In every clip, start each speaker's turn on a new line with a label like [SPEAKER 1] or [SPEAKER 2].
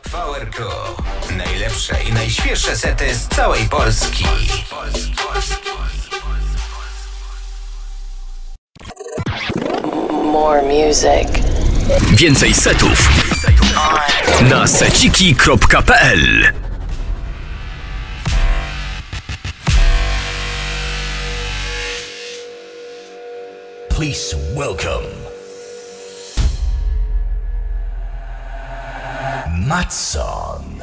[SPEAKER 1] VRQ. Najlepsze i najświeższe sety z całej Polski.
[SPEAKER 2] More music.
[SPEAKER 3] Więcej setów na seciki.pl.
[SPEAKER 4] Please welcome Matson.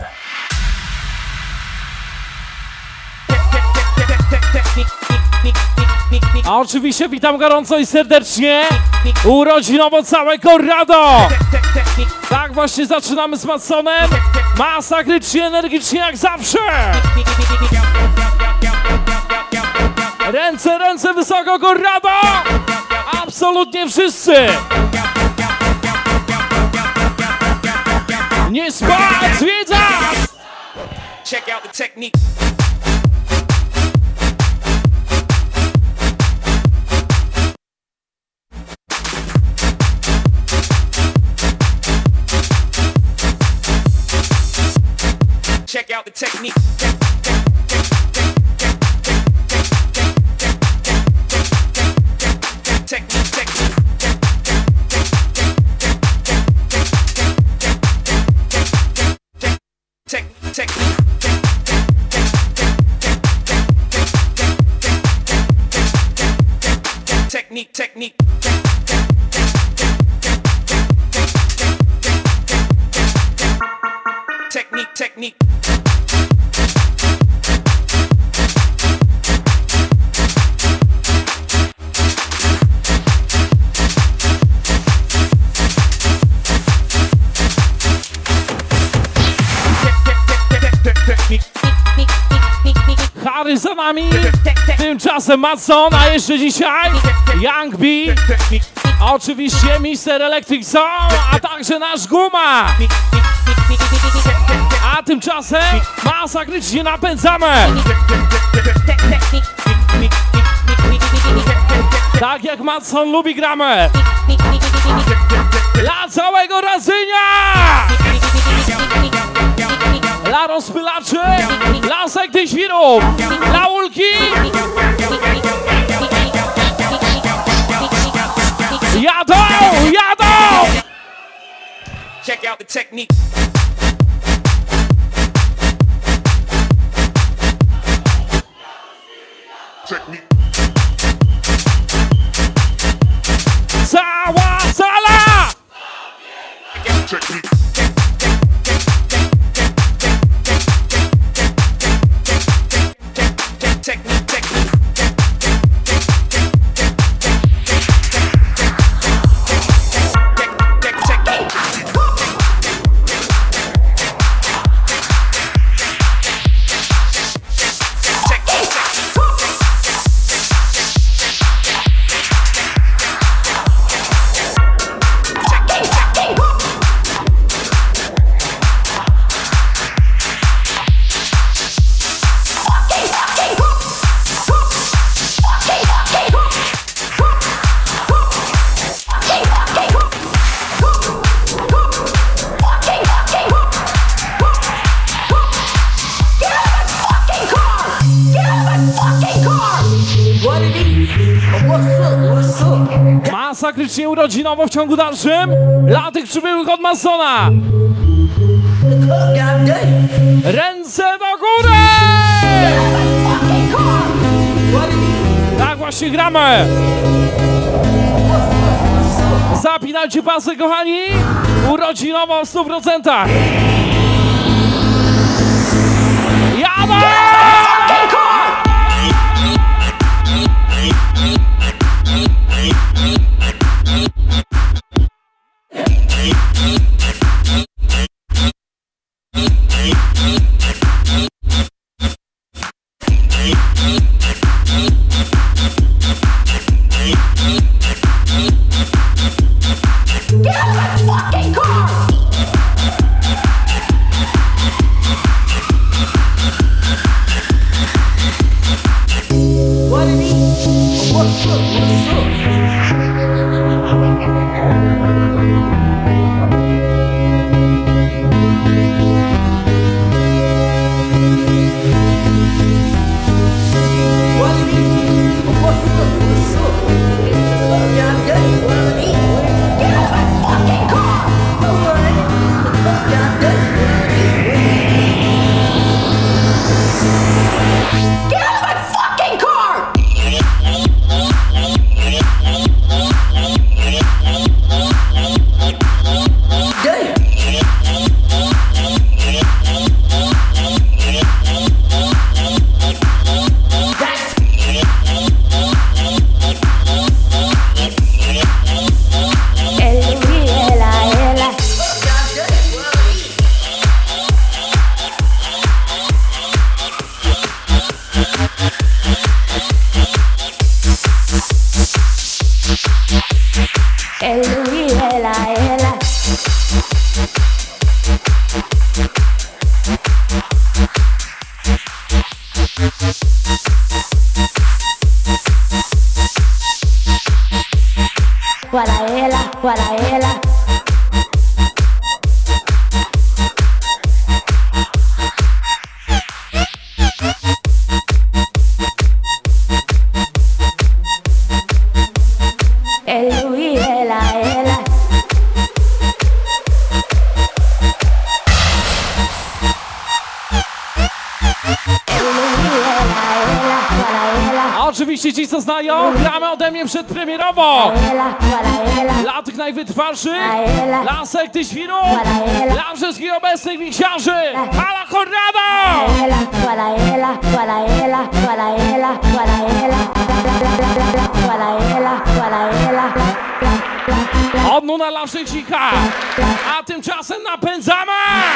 [SPEAKER 5] A oczywiście witam gorąco i serdecznie urodzinowo całe Corrado. Tak właśnie zaczynamy z Matsonem. Masakrycznie, energicznie jak zawsze. Ręce, ręce wysoko, Corrado. Absolutnie wszyscy. Nie spać, zwiedzać.
[SPEAKER 6] Check out the technique. Check out the technique. Technique.
[SPEAKER 5] Harry za nami, tymczasem Matson, a jeszcze dzisiaj Young B, a oczywiście Mr. Electric Soul, a także nasz Guma. A tymczasem masakrycznie napędzamy. Tak jak Matson lubi gramy. Dla całego Radzynia! Dla rozpylaczy, dla sekty świrów, dla ulki. Jadą, jadą!
[SPEAKER 6] Check out the technique.
[SPEAKER 5] Cała sala! Masakrycznie urodzinowo w ciągu dalszym dla tych przybyłych od Matsona. Ręce do góry! Tak właśnie gramy. Zapinajcie pasy, kochani. Urodzinowo w 100%. Jadę!
[SPEAKER 2] Guaraela. El Luis, ela.
[SPEAKER 5] Oczywiście ci co znają, gramy ode mnie przedpremierowo. Dla tych najwytrwalszych, dla sekty świrów, dla wszystkich obecnych wisiarzy. Hala Corrado! Od Nuna dla Szczycika, a tymczasem napędzamy!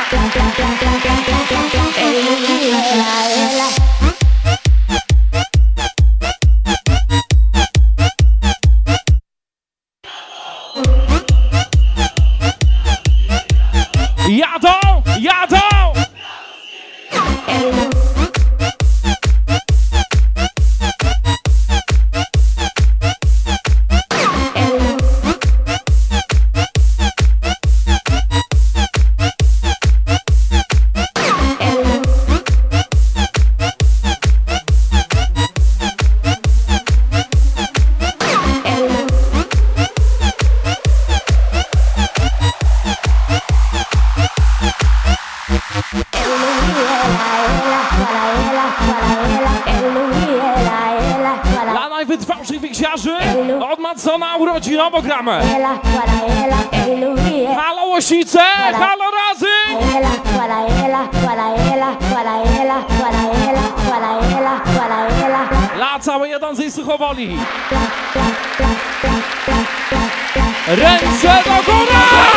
[SPEAKER 5] Jadą! Dla najwytrwalszych wigsiarzy od Madsona urodzinowo gramy. Halo Łosice, halo Razy! Dla całej jadącej Suchowoli. Ręce do góry!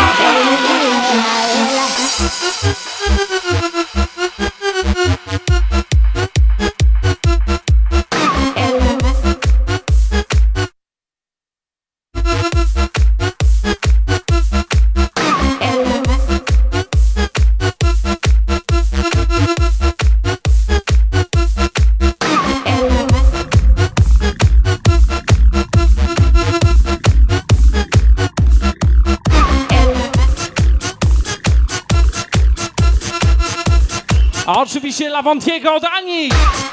[SPEAKER 5] A oczywiście Lawantiego od Ani.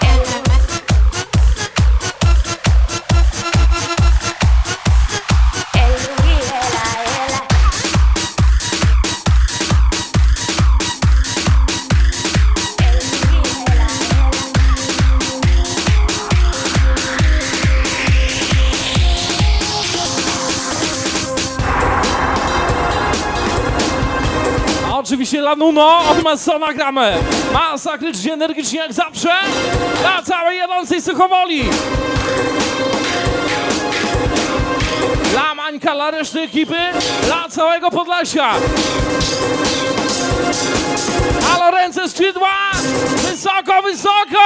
[SPEAKER 5] Oczywiście dla Nuno od Madsona gramy. Masakrycznie, energicznie jak zawsze. Dla całej jadącej Suchowoli. Dla Mańka, dla reszty ekipy. Dla całego Podlasia. Halo, ręce, skrzydła. Wysoko, wysoko!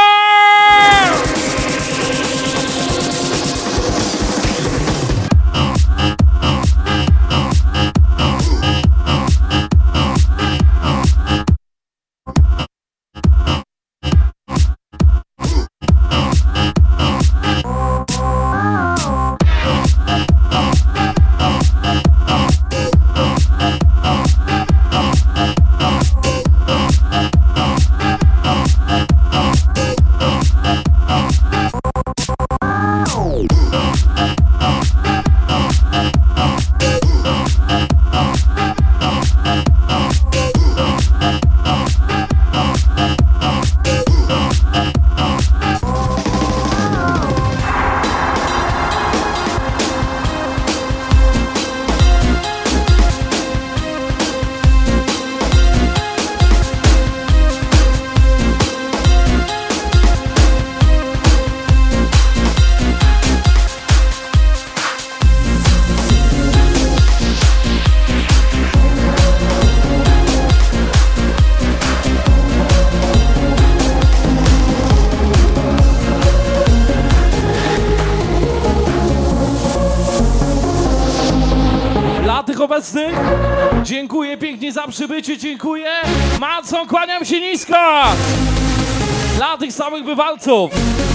[SPEAKER 5] obecnych. Dziękuję pięknie za przybycie, dziękuję. Matson, kłaniam się nisko. Dla tych samych bywalców.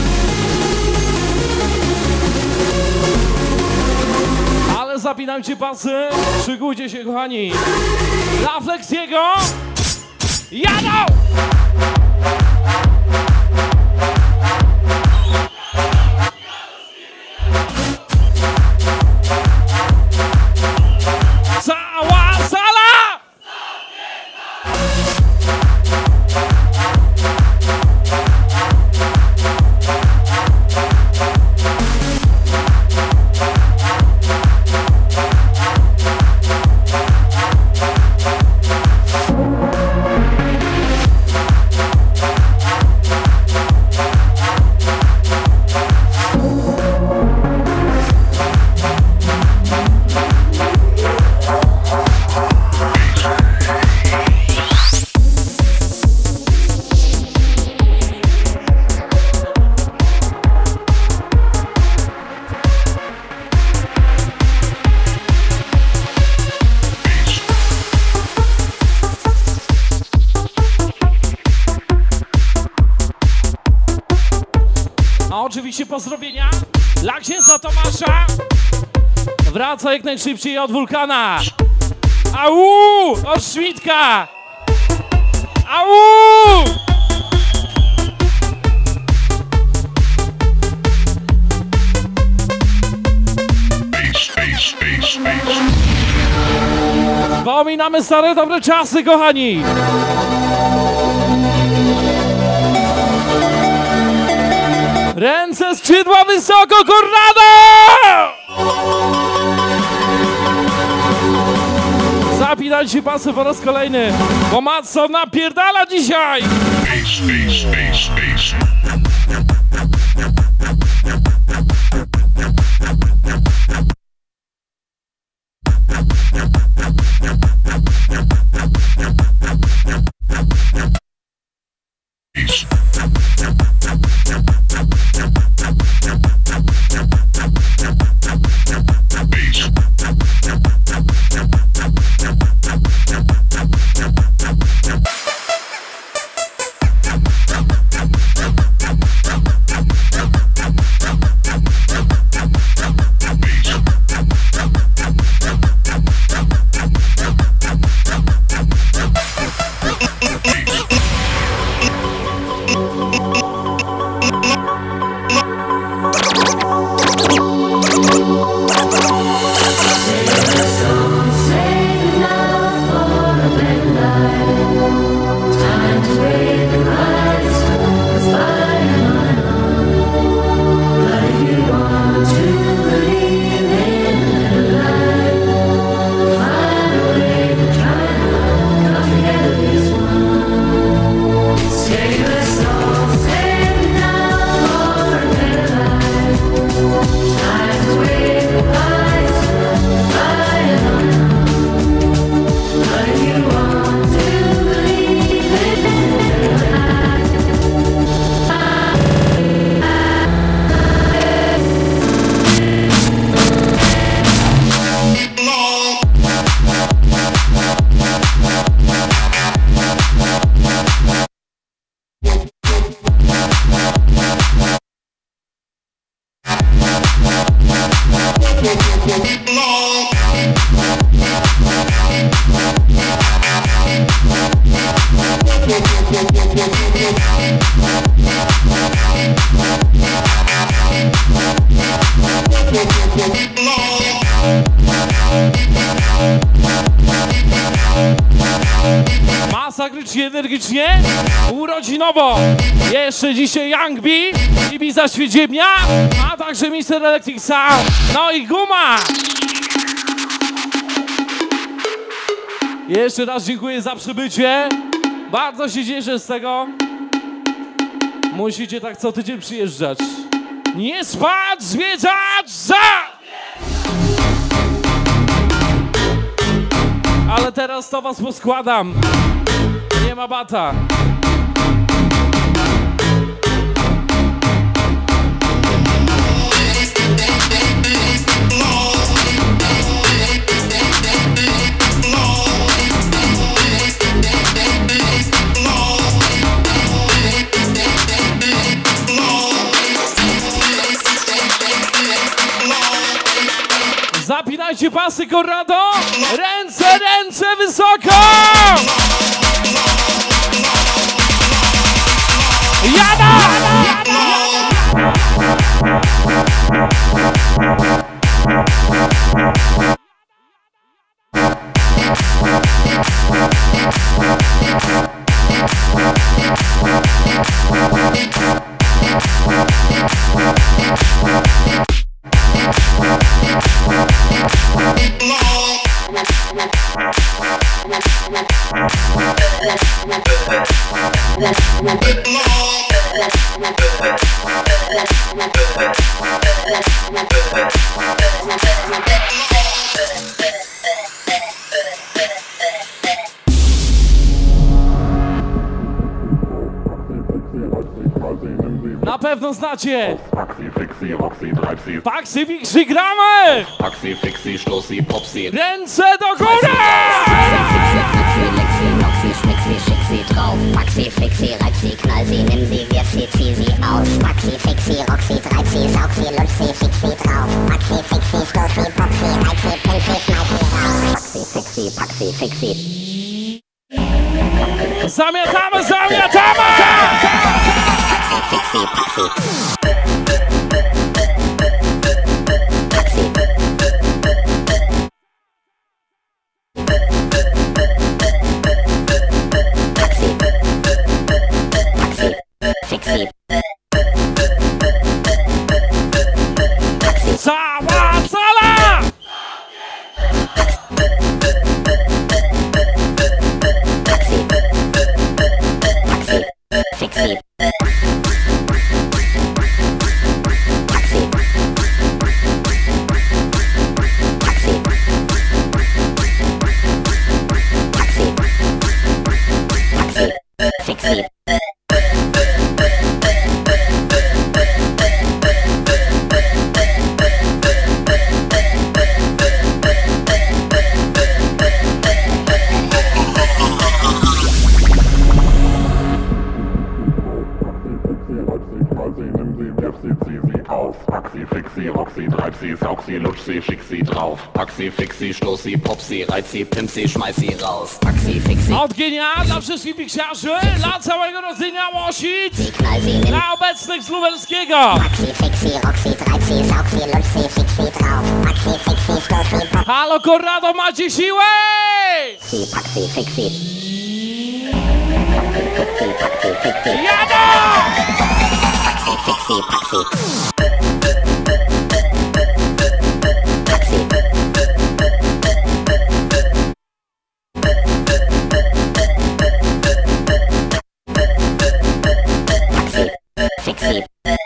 [SPEAKER 5] Ale zapinajcie pasy, szykujcie się, kochani. Dla Flexiego. Jadą! Cała sala! Oczywiście pozdrowienia dla księdza Tomasza. Wraca jak najszybciej od wulkana. Au! Od Szmidka! Au! Wspominamy stare dobre czasy, kochani. Ręce, skrzydła wysoko, Corrado! Zapinajcie pasy po raz kolejny, bo Matson napierdala dzisiaj! Masakrycznie, energicznie, urodzinowo. Jeszcze dzisiaj Young B, Ibiza Świeciemnia, a także Mr. Electric Sound, no i Guma. Jeszcze raz dziękuję za przybycie. Bardzo się cieszę z tego. Musicie tak co tydzień przyjeżdżać. Nie spać, zwiedzać, Ale teraz to was poskładam. Nie ma bata. Trzymajcie pasy, Corrado! Ręce, ręce wysoko! Jada! Na pewno znacie! Paxi, Fixi, gramy!
[SPEAKER 7] Paxi, Fixi, Stoßi, Popsi.
[SPEAKER 5] Ręce do góry!
[SPEAKER 8] Paxi, Fixi, reib sie, knall sie, nimm sie, wirf sie, zieh sie aus. Paxi, Fixi, rock sie, treib sie, saug sie, lutsch sie, fix sie drauf. Paxi, Fixi, stoß sie, pop sie, reib sie, pimp sie, schneid sie raus. Paxi, Fixi, Paxi, Fixi.
[SPEAKER 5] Zamiatamy, zamiatamy!
[SPEAKER 8] Paxi, Fixi, Paxi.
[SPEAKER 5] Cała sala!
[SPEAKER 8] Fixi. Fixi.
[SPEAKER 7] Paxi, Fixi, rock sie, treib sie, saug sie, lutsch sie, schick sie drauf. Paxi, Fixi, stoß sie, pop sie, reiz sie, pimp sie, schmeiß sie raus. Paxi, Fixi.
[SPEAKER 5] Od Genia dla wszystkich fiksiarzy, dla całego rodzenia Łosic, dla obecnych z Lubelskiego.
[SPEAKER 8] Paxi, Fixi, rock sie, treib sie, saug sie, lutsch sie, schick sie drauf. Paxi, Fixi, stoß sie, pop.
[SPEAKER 5] Halo, Corrado, macie siłę!
[SPEAKER 8] Paxi, Fixi. Paxi, Fixi.
[SPEAKER 5] Jadą!
[SPEAKER 8] Paxi, Fixi, Paxi. Fixi.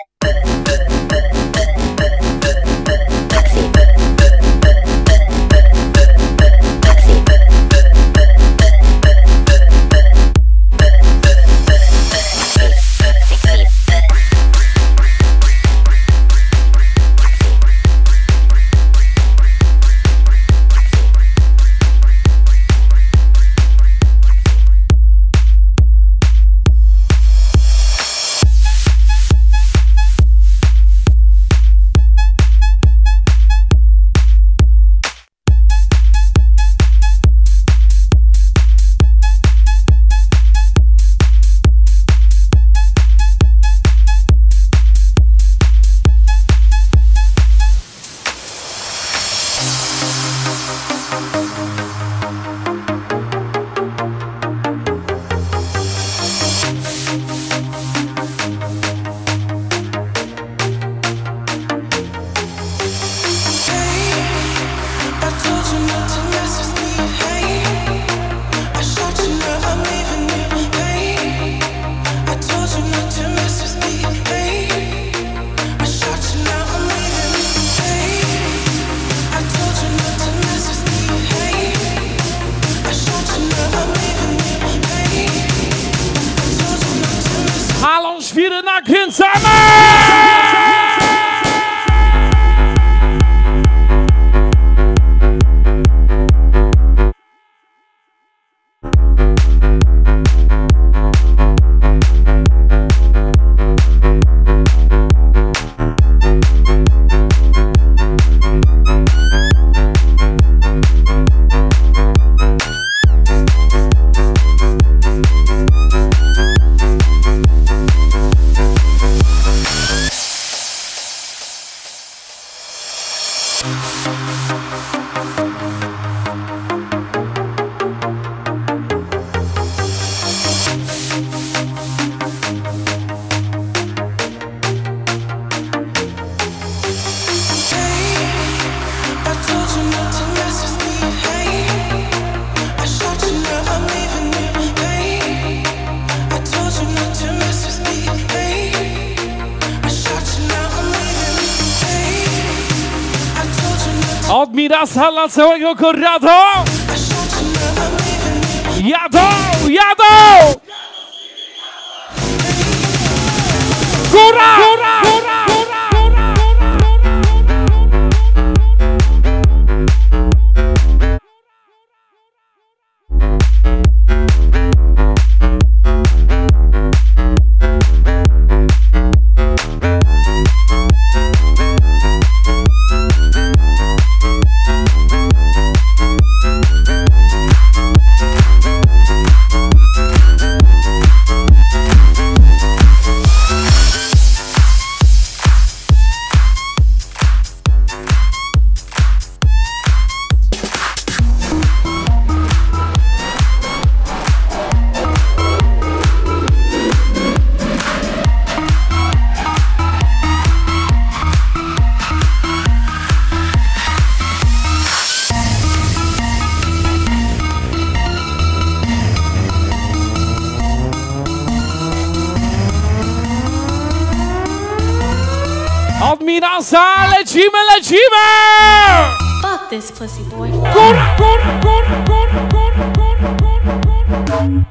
[SPEAKER 5] Świry nakręcamy! Admirasa dla całego Corrado! Jadą! Jadą! Góra! Góra! Góra! Admirasa, lecimy, lecimy!
[SPEAKER 2] Fuck this pussy boy.
[SPEAKER 5] Góra, góra, góra, góra, góra, góra, góra, góra.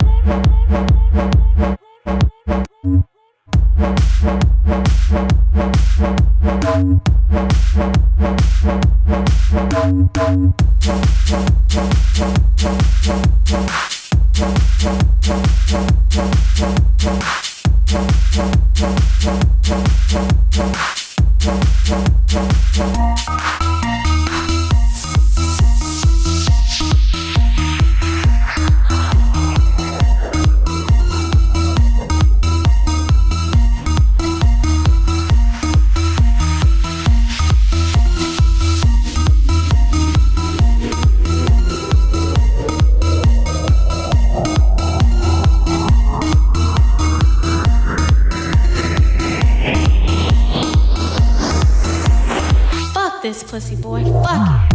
[SPEAKER 2] This pussy boy, fuck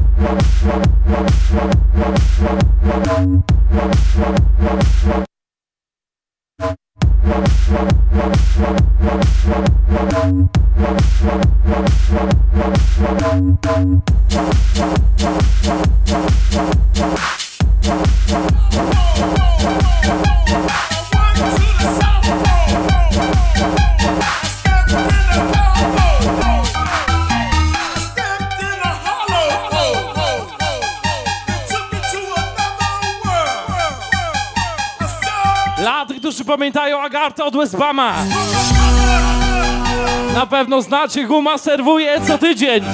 [SPEAKER 5] Dla tych, którzy pamiętają Agartę od Westbama. Na pewno znacie, Guma serwuje co tydzień.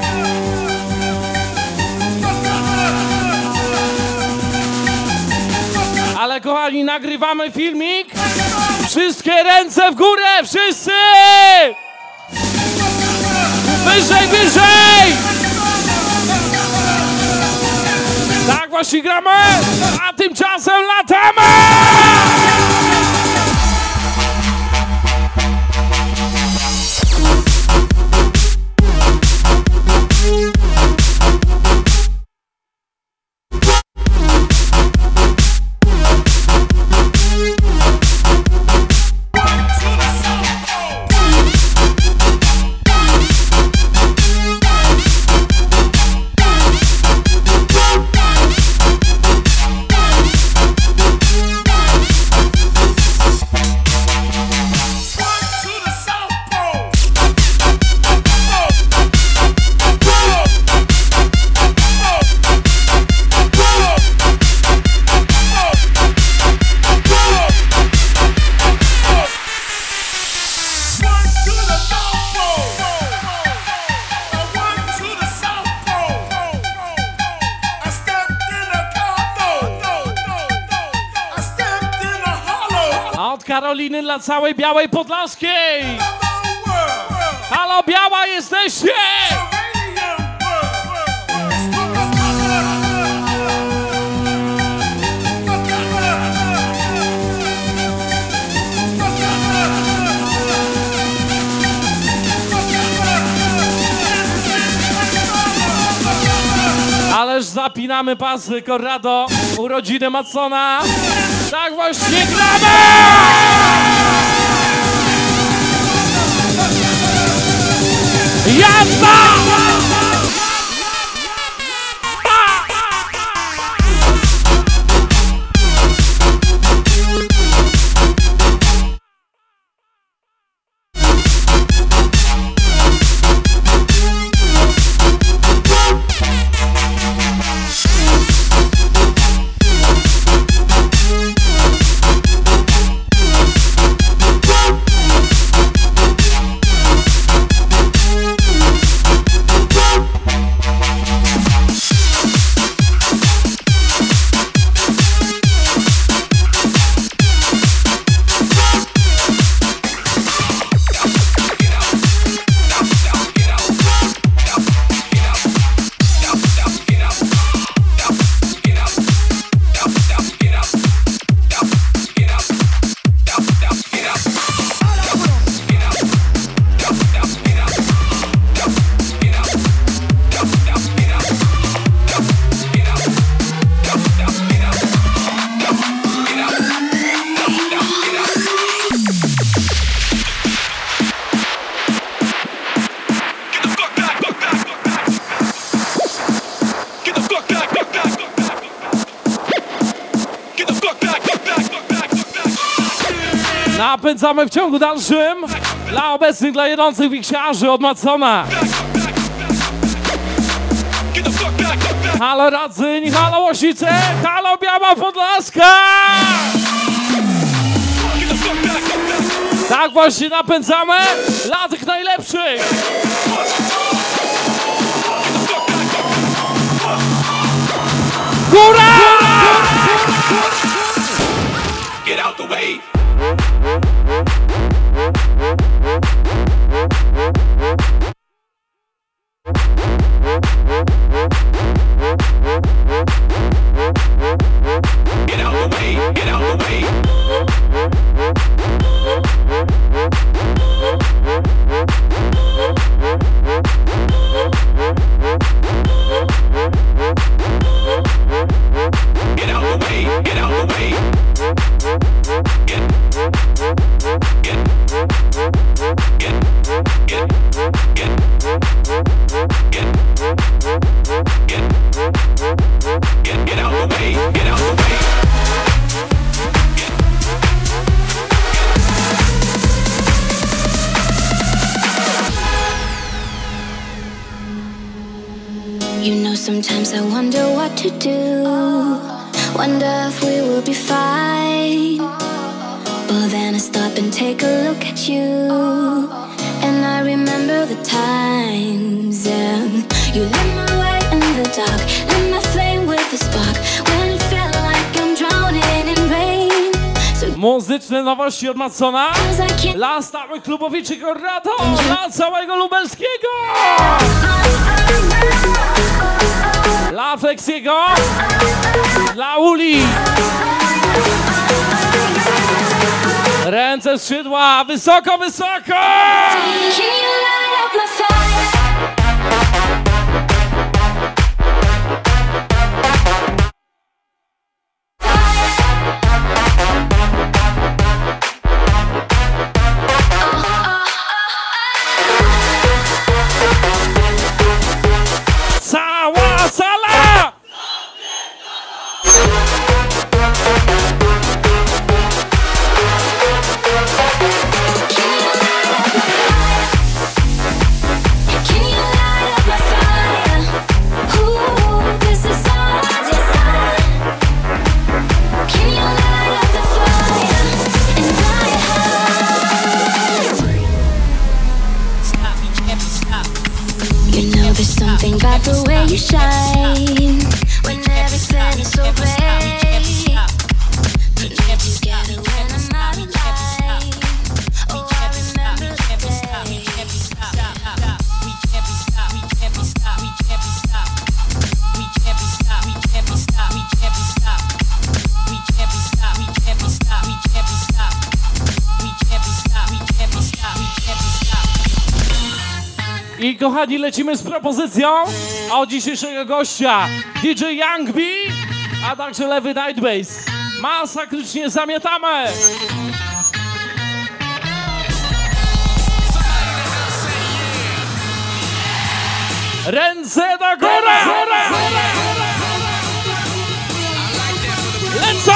[SPEAKER 5] Ale kochani, nagrywamy filmik. Wszystkie ręce w górę, wszyscy! Wyżej, wyżej! Tak właśnie gramy, a tymczasem latamy! Karoliny dla całej Białej Podlaskiej. Halo, Biała, jesteście? Ależ zapinamy pasy, Corrado, urodziny Madsona. Tak właśnie gramy! Jazda! Napędzamy w ciągu dalszym dla obecnych, dla jedzących wiksiarzy od Madsona. Halo Radzyń, halo Łosice, halo Biała Podlaska! Tak właśnie napędzamy dla tych najlepszych! Góra!
[SPEAKER 6] Get out the way. Get out the way, get out the way. Get out the way, get out the way. Get out the way, get out the way.
[SPEAKER 9] You know, sometimes I wonder what to do. Wonder if we will be fine. But then I stop and take a look at you, and I remember the times. And you lit my way in the dark, lit my flame with a spark, when it felt like I'm drowning in rain.
[SPEAKER 5] Muzyczne nowości od Madsona dla stałych klubowiczy Corrado, dla całego lubelskiego, dla Flexiego, dla Uli. Ręce skrzydła, wysoko, wysoko! Cała sala!
[SPEAKER 9] There's something about the way you shine when everything is so bright. Forget to scatter when I'm out of line. Oh, I remember the day. We can't be stopped. We can't be stopped. We can't be stopped. We can't be stopped. We can't be stopped. We can't be stopped. We can't be stopped. We can't be stopped. We can't be stopped. We can't be stopped. We can't be stopped. We can't be stopped. We can't be stopped.
[SPEAKER 5] I kochani, lecimy z propozycją od dzisiejszego gościa DJ Young B, a także lewy Night Bass. Masakrycznie zamiatamy! Ręce do góry! Lecą!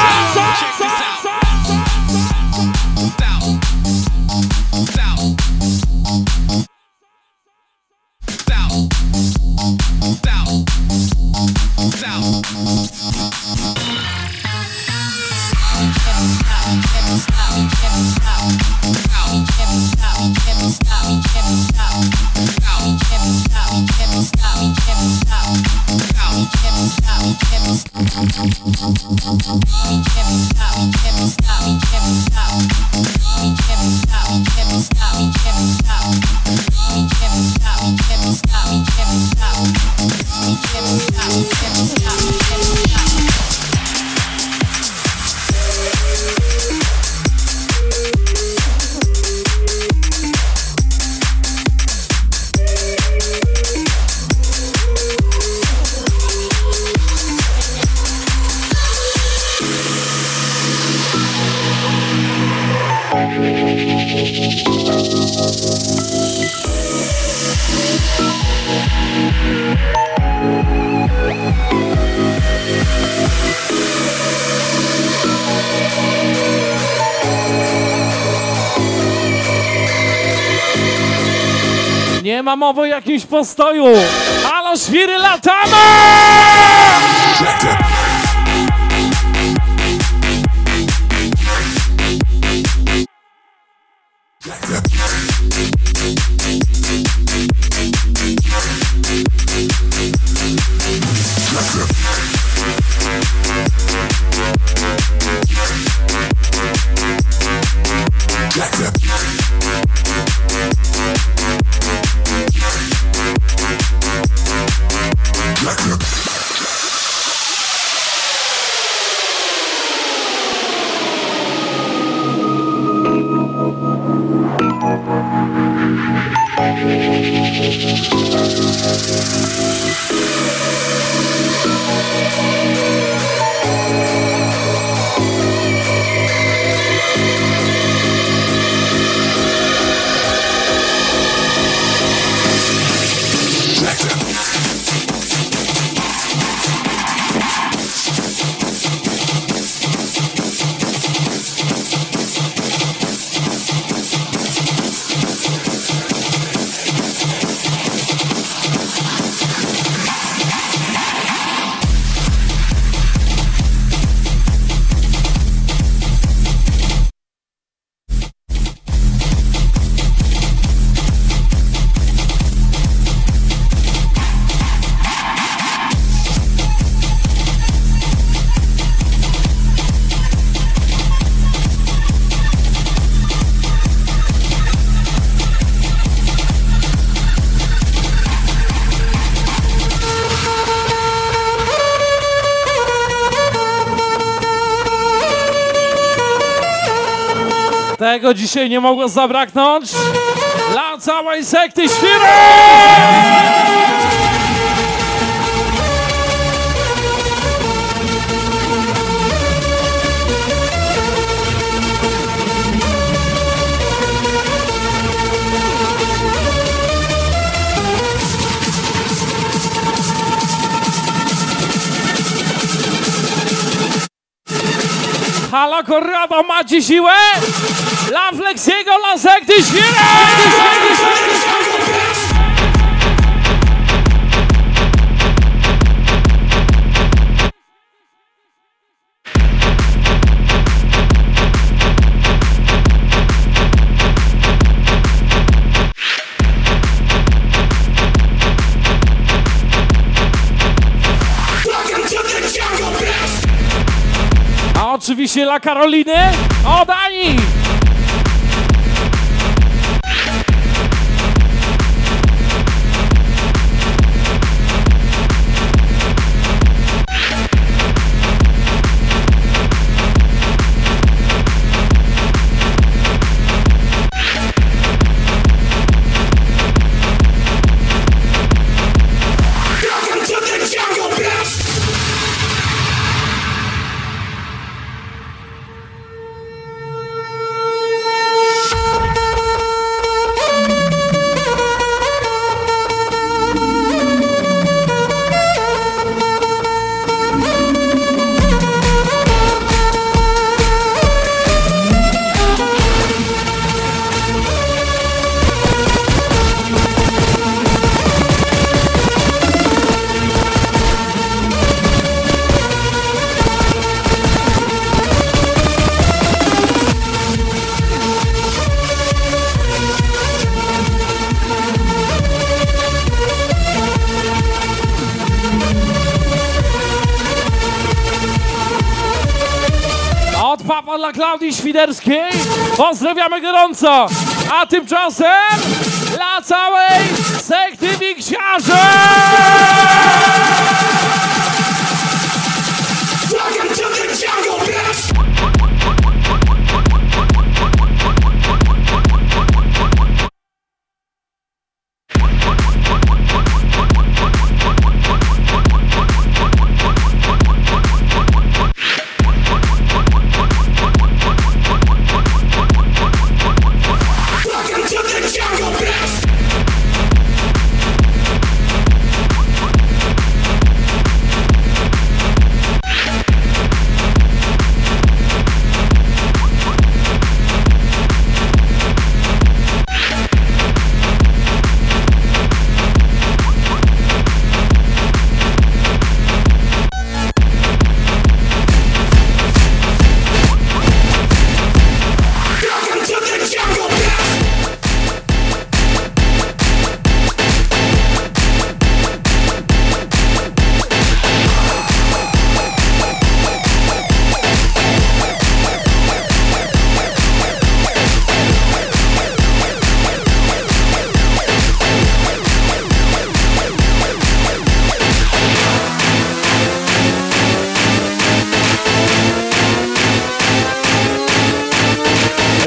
[SPEAKER 5] Nie ma mowy o jakimś postoju. Halo, świry, latamy! Tego dzisiaj nie mogło zabraknąć dla całej sekty świry! Halo, Corrado, macie siłę? Dla Flexiego, dla sekty świry! A oczywiście dla Karoliny od Ani! Papa dla Klaudii Świderskiej. Pozdrawiamy gorąco. A tymczasem dla całej sekty Wiksiarzy!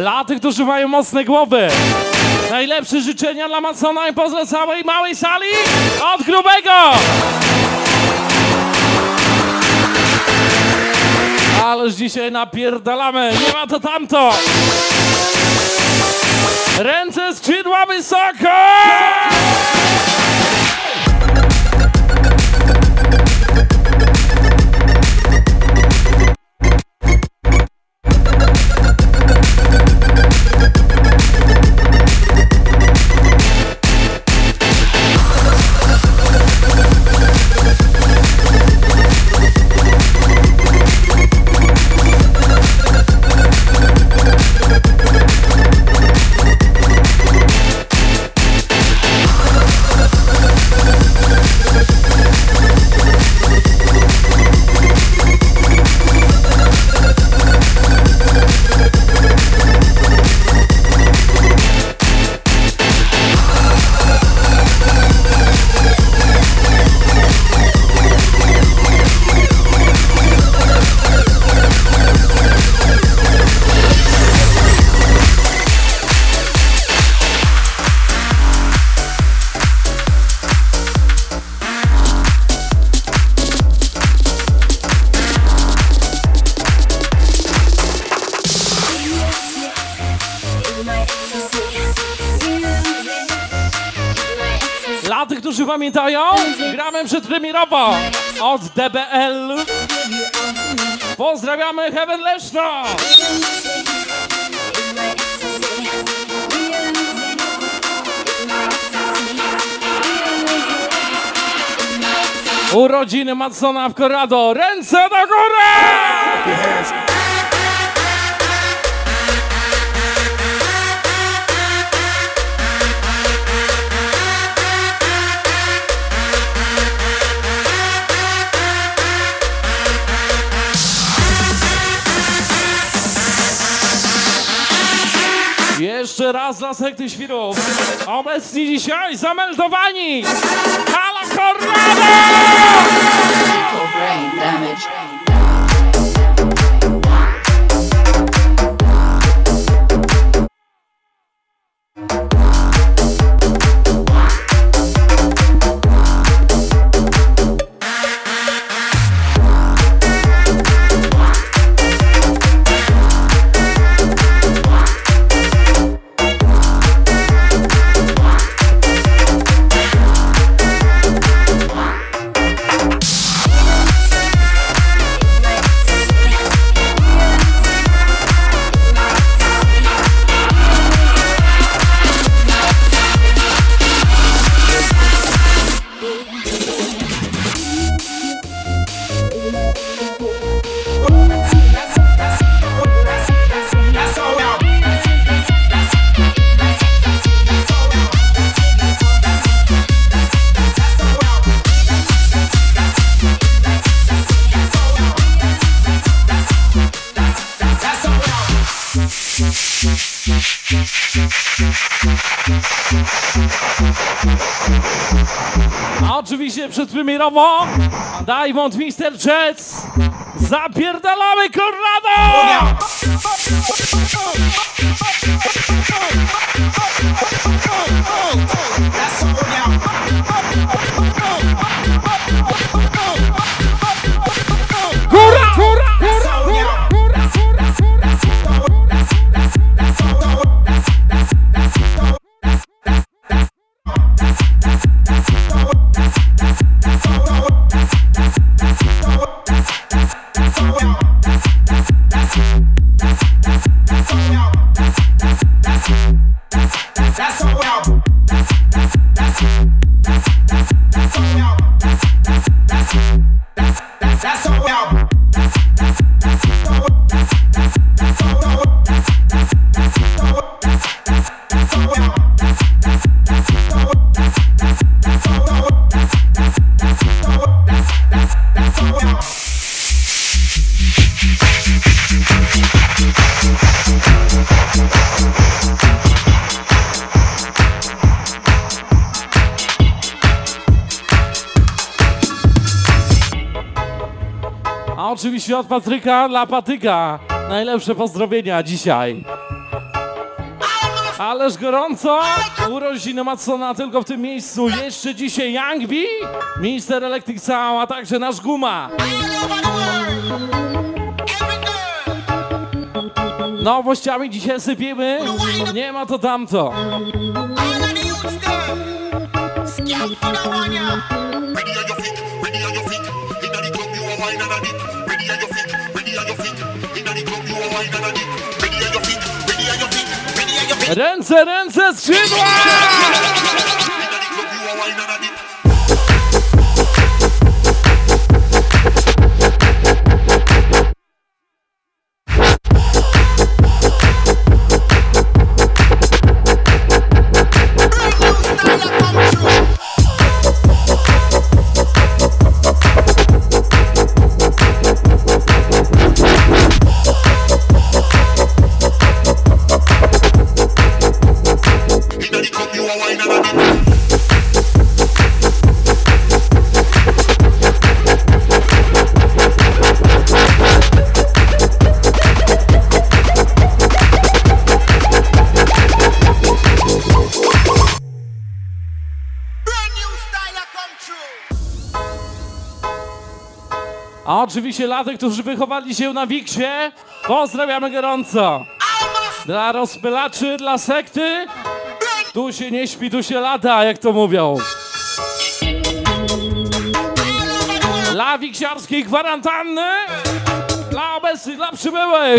[SPEAKER 5] Dla tych, którzy mają mocne głowy. Najlepsze życzenia dla Madsona i pozdro całej małej sali od grubego. Ależ dzisiaj napierdalamy, nie ma to tamto. Ręce, skrzydła wysoko! Dla tych, którzy pamiętają, gramy przedpremierowo od DBL. Pozdrawiamy Heaven Leszno. Urodziny Madsona w Corrado. Ręce do góry! Jeszcze raz dla sekty świrów. Obecni dzisiaj zameldowani. Hala Corrado! A oczywiście przedpremierowo Diamond Mr. Jets. Zapierdalamy Corrado! Góra! Góra! A oczywiście od Patryka dla Patyka najlepsze pozdrowienia dzisiaj. Ależ gorąco! Urodziny Madsona tylko w tym miejscu. Jeszcze dzisiaj Young B, Mister Electric Sound, a także nasz Guma. Nowościami dzisiaj sypiemy. Nie ma to tamto. Ręce, ręce, skrzydła! A oczywiście dla tych, którzy wychowali się na Wiksie, pozdrawiamy gorąco. Dla rozpylaczy, dla sekty, tu się nie śpi, tu się lata, jak to mówią. Dla wiksiarskiej kwarantanny, dla obecnych, dla przybyłych.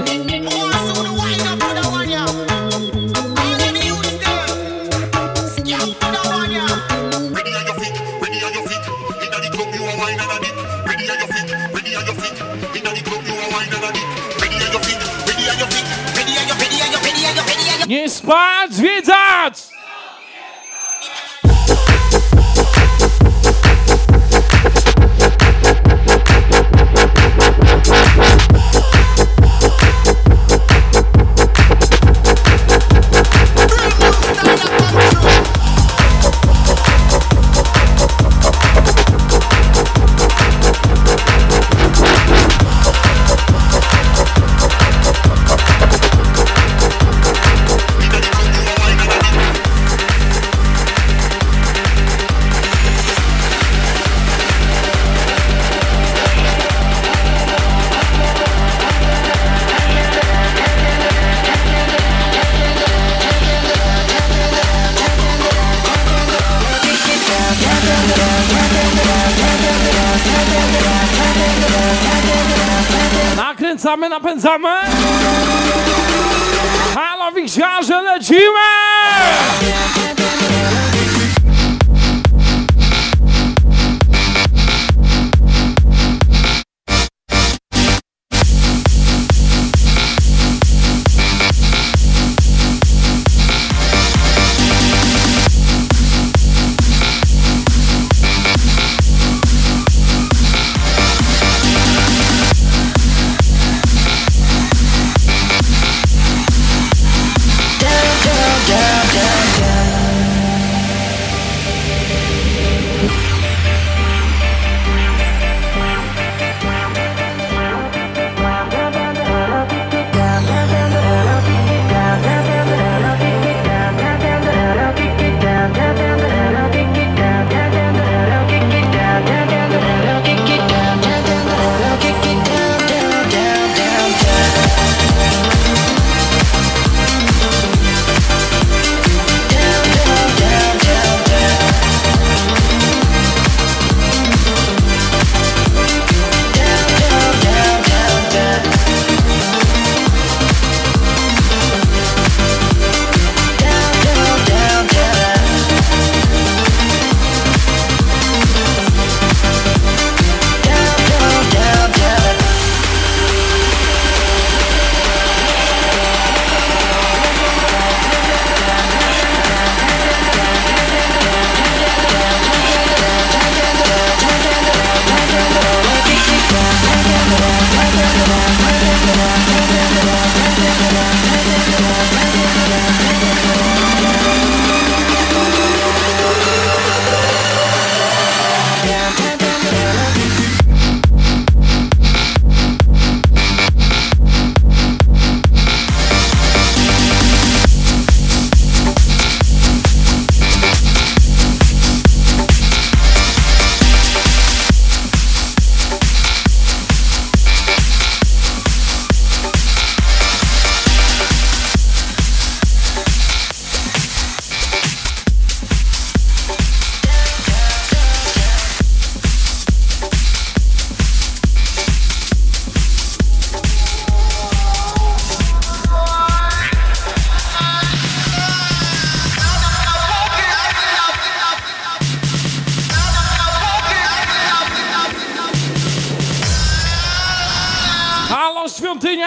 [SPEAKER 5] Nie spać, zwiedzać! Nakręcamy, napędzamy. Halo, wiksiarze, lecimy!
[SPEAKER 9] Down, down, down, down.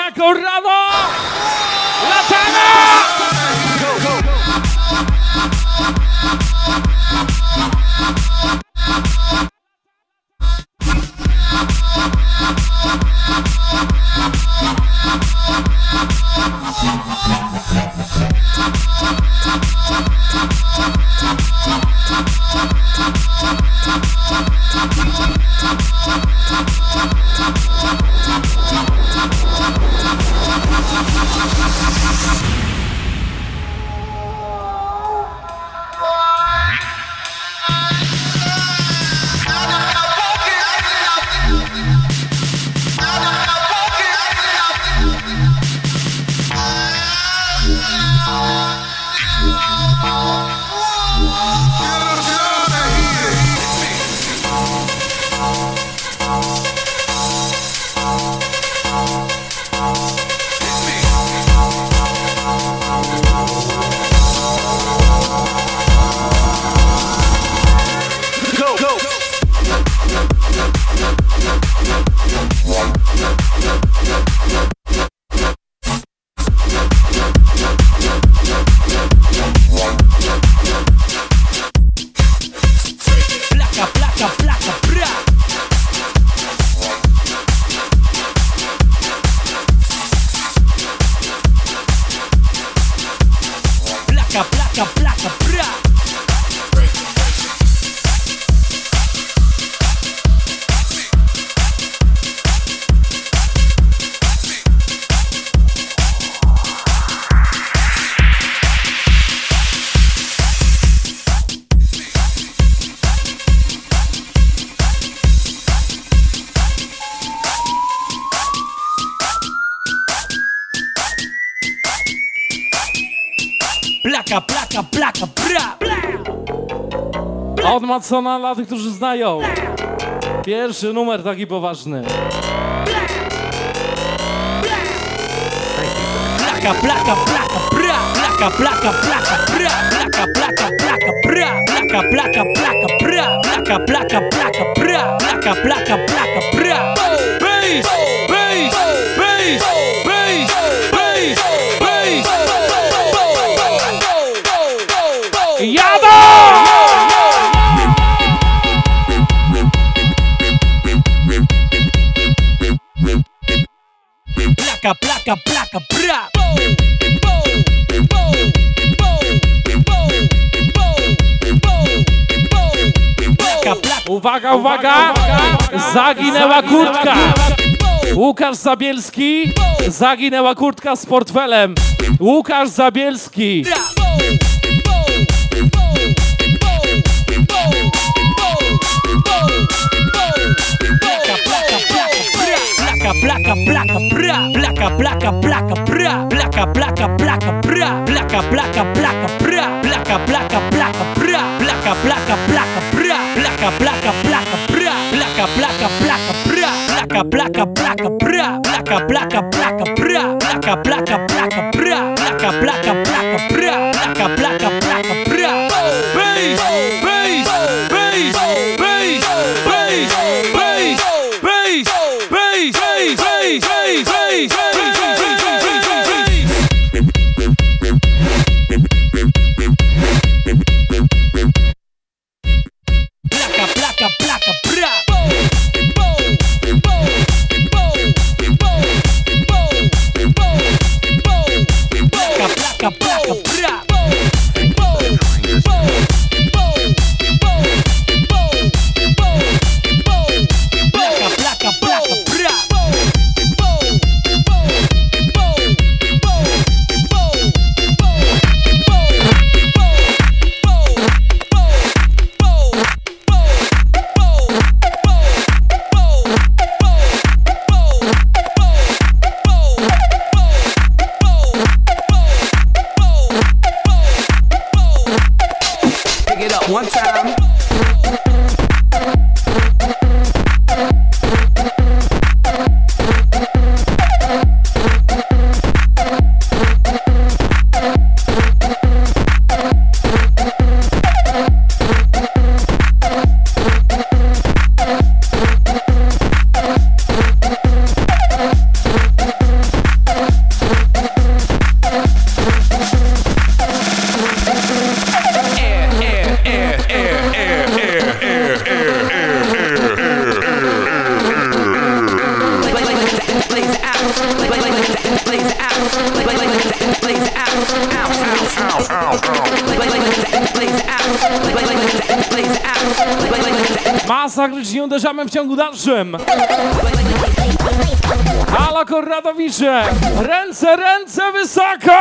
[SPEAKER 5] Corrado! Latana!
[SPEAKER 10] Plaka,
[SPEAKER 5] Od Madsona dla tych, którzy znają. Pierwszy numer taki poważny.
[SPEAKER 10] Plaka, plaka, plaka, bra. Plaka, plaka, plaka, bra. Plaka, plaka, plaka, bra. Plaka, plaka, plaka, bra. Plaka, plaka, plaka, bra. Plaka, plaka, plaka, bra. Bass, bass, bass, bass, bass, bass.
[SPEAKER 5] Jadą!
[SPEAKER 10] Plaka, plaka, plaka, bra.
[SPEAKER 5] Uwaga, uwaga! Zaginęła kurtka! Łukasz Zabielski, zaginęła kurtka z portfelem. Łukasz Zabielski.
[SPEAKER 10] Plaka, plaka, bra. Plaka, plaka, plaka, bra. Plaka, plaka, plaka, bra. Plaka, plaka, plaka, bra. Plaka, plaka, plaka, bra. Plaka, plaka, plaka, bra. Plaka, plaka, plaka, bra. Plaka, plaka, plaka, bra. Plaka, plaka, plaka, bra. Plaka, plaka, plaka, bra. Plaka, plaka, plaka, bra. Plaka, plaka, plaka, bra. Plaka, plaka, plaka, bra. Bass, bass, bass, bass, bass, bass, bass, bass, bass, Plaka, plaka, plaka, bra. Plaka, plaka, plaka, bra. Plaka, plaka, plaka, bra.
[SPEAKER 5] zakryć, nie uderzamy w ciągu dalszym. Halo Korradowicze, ręce, ręce wysoko!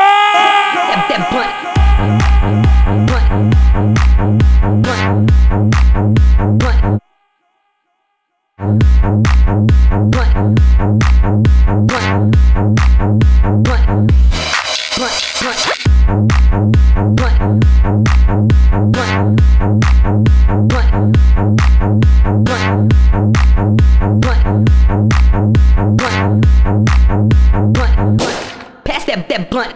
[SPEAKER 9] Pass that blunt.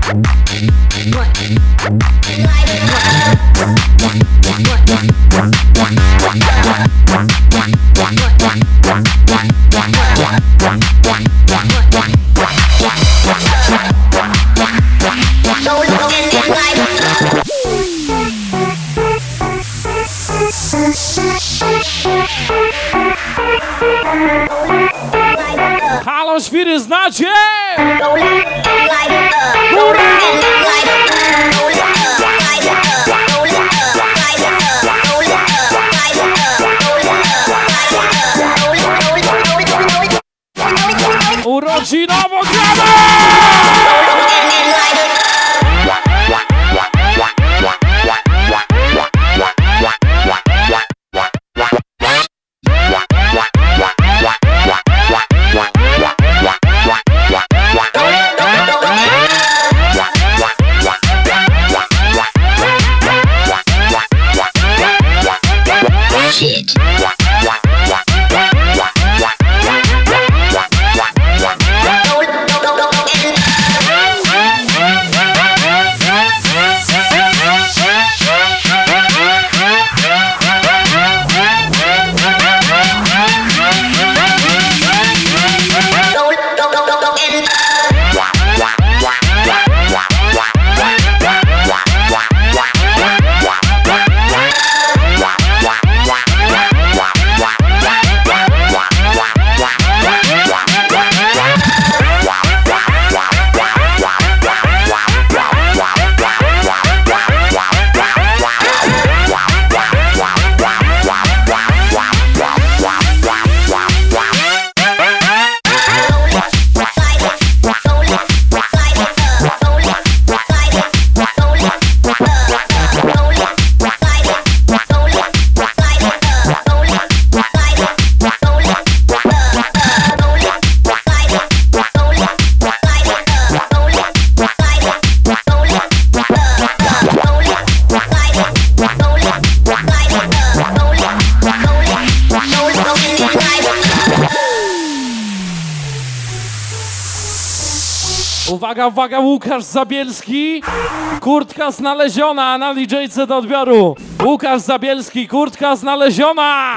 [SPEAKER 5] Halo świry, znacie? Urodzinowo gramy!
[SPEAKER 9] Shit.
[SPEAKER 5] Uwaga, uwaga, Łukasz Zabielski, kurtka znaleziona na DJ-ce do odbioru. Łukasz Zabielski, kurtka znaleziona!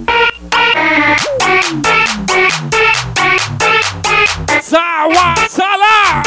[SPEAKER 5] Cała sala!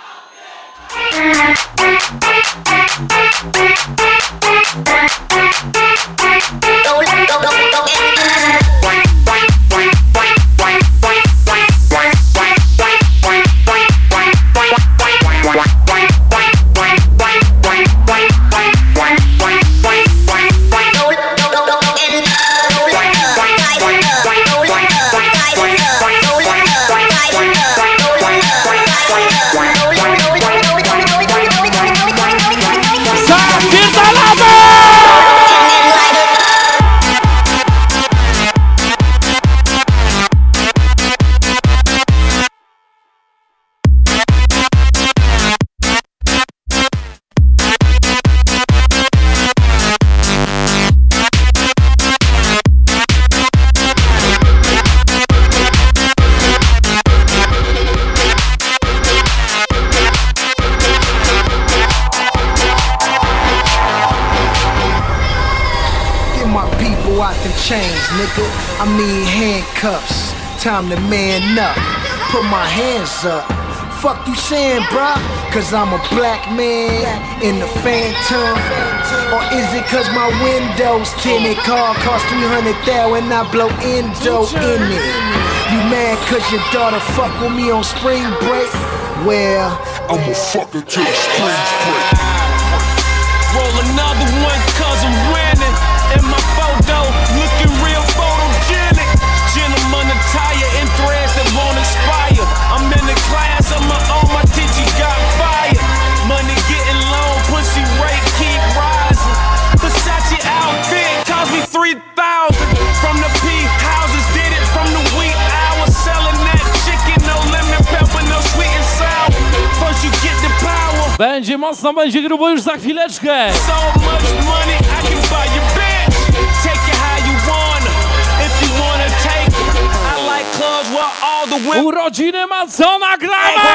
[SPEAKER 11] Chains, nigga, I mean handcuffs. Time to man up, put my hands up. Fuck you saying, bruh? Cause I'm a black man in the Phantom. Or is it cause my windows tinted? Car cost 300,000 and I blow endo in it. You mad cause your daughter fuck with me on spring break? Well, I'ma fuck her till the springs break.
[SPEAKER 10] Roll another one cause I'm winning. In my photo, looking real bold.
[SPEAKER 5] Będzie mocno, będzie grubo już za chwileczkę. Urodziny Madsona gramy!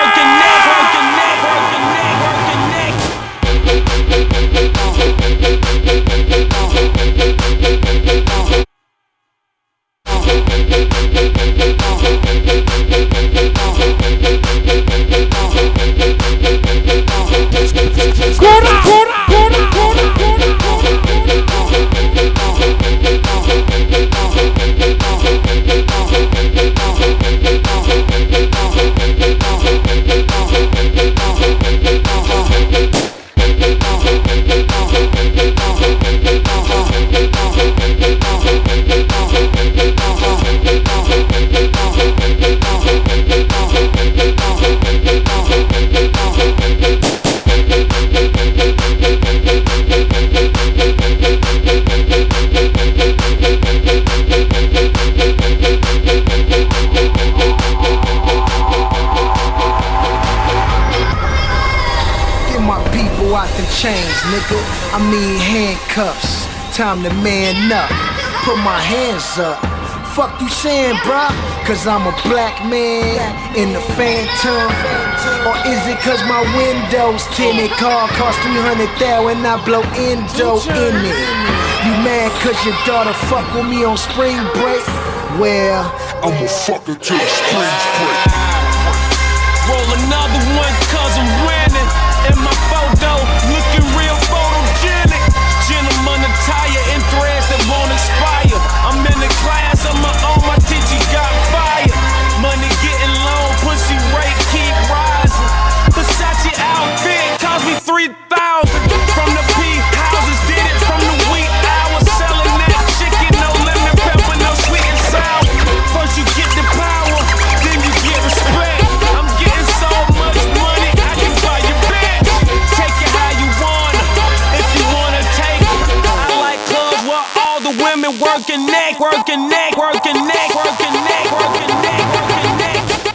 [SPEAKER 5] Góra, góra, góra, góra,
[SPEAKER 11] chains, nigga. I mean handcuffs. Time to man up. Put my hands up. Fuck you saying, bruh? Cause I'm a black man in the Phantom. Or is it cause my windows tinted? Car cost 300,000 and I blow endo in it. You mad cause your daughter fuck with me on spring break? Well, I'ma fuck her till spring break.
[SPEAKER 12] Roll another one cause I'm winning. In my photo, looking real photogenic. Gentleman attire in threads that won't expire. I'm in the class of my own, my teacher got fired. Money getting low, pussy rate keep rising. Versace outfit cost me 3,000. From the P houses, did it from the wee hours. Selling that chicken, no lemon pepper, no sweet and sour. First you get the power, then you get respect. I'm getting so much money, I can buy your bitch. Take it how you wanna, if you wanna take it. I like clubs where all the women working neck, working neck, working neck, working neck, working neck, working neck.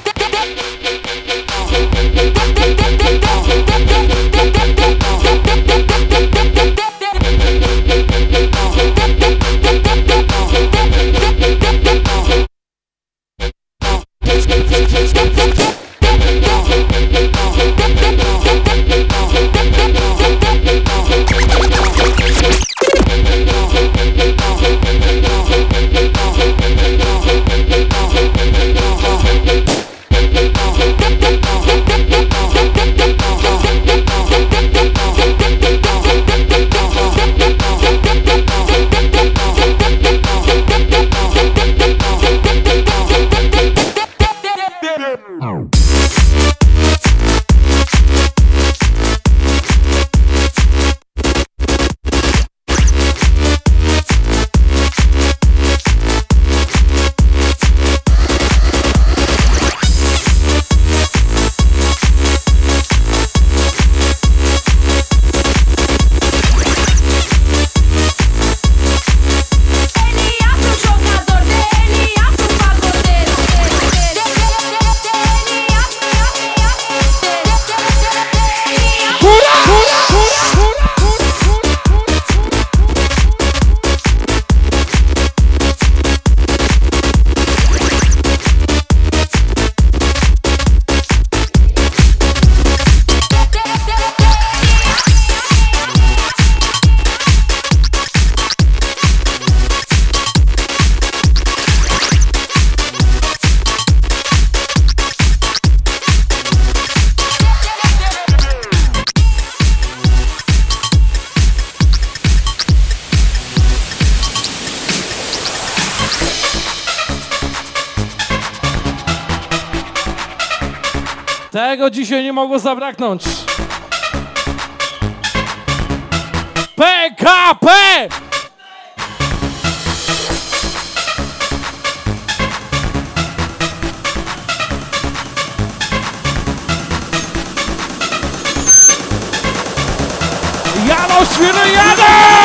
[SPEAKER 5] Tego dzisiaj nie mogło zabraknąć. PKP! Jano Świry jadę!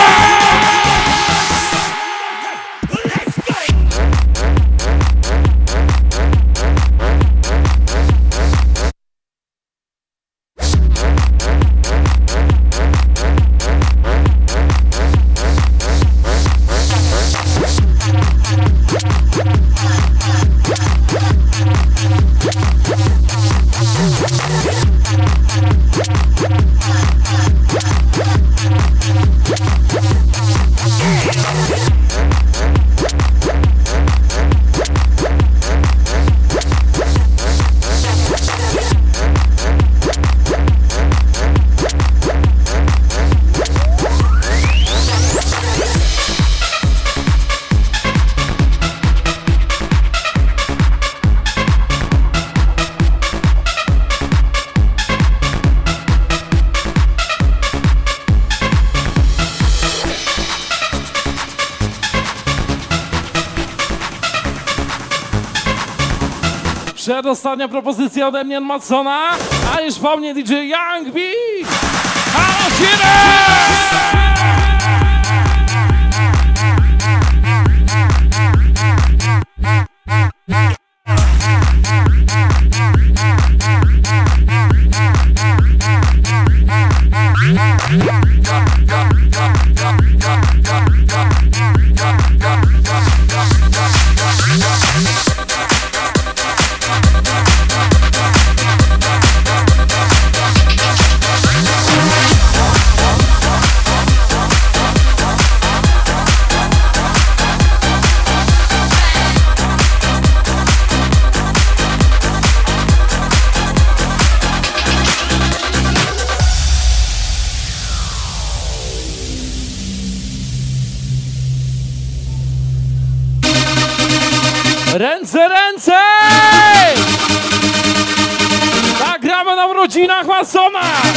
[SPEAKER 5] Przedostatnia propozycja ode mnie od Madsona, a już po mnie DJ Young B. Halo, Ręce, ręce! Tak gramy na urodzinach Madsona!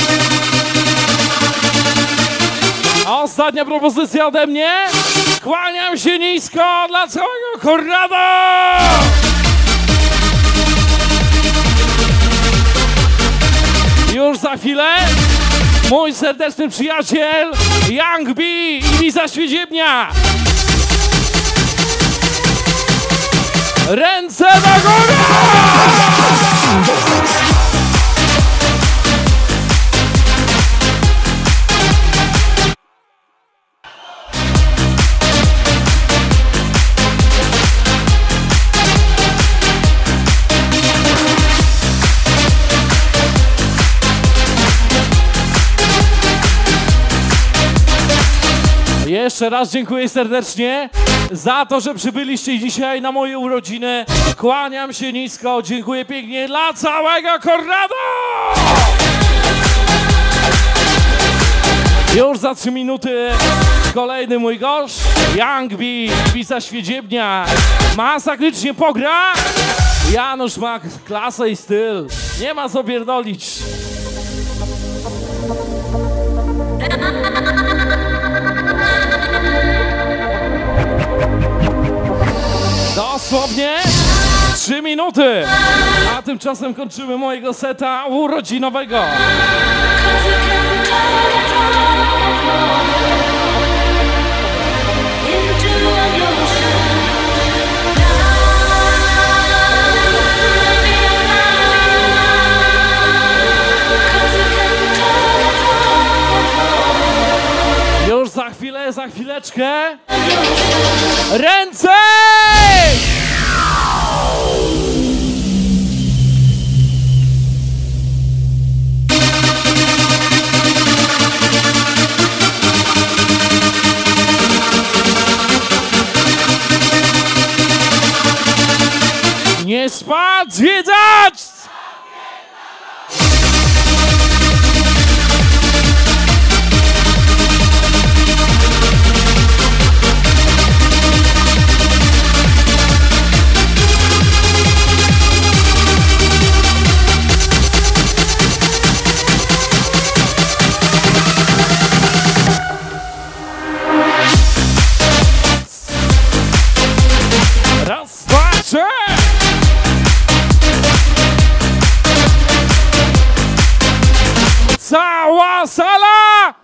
[SPEAKER 5] A ostatnia propozycja ode mnie. Kłaniam się nisko dla całego Kornada! Już za chwilę mój serdeczny przyjaciel Young B i Liza Świedziebnia. Ręce do góry! Jeszcze raz dziękuję serdecznie za to, że przybyliście dzisiaj na moje urodziny. Kłaniam się nisko, dziękuję pięknie dla całego Kornada! Już za 3 minuty kolejny mój gość, Young B, Liza Świedziebnia. Masakrycznie pogra. Janusz ma klasę i styl. Nie ma co pierdolić. Dosłownie 3 minuty, a tymczasem kończymy mojego seta urodzinowego. Już za chwilę, za chwileczkę. Ręce! Nie spać, zwiedzać! Raz, dwa, trzy! Cała sala!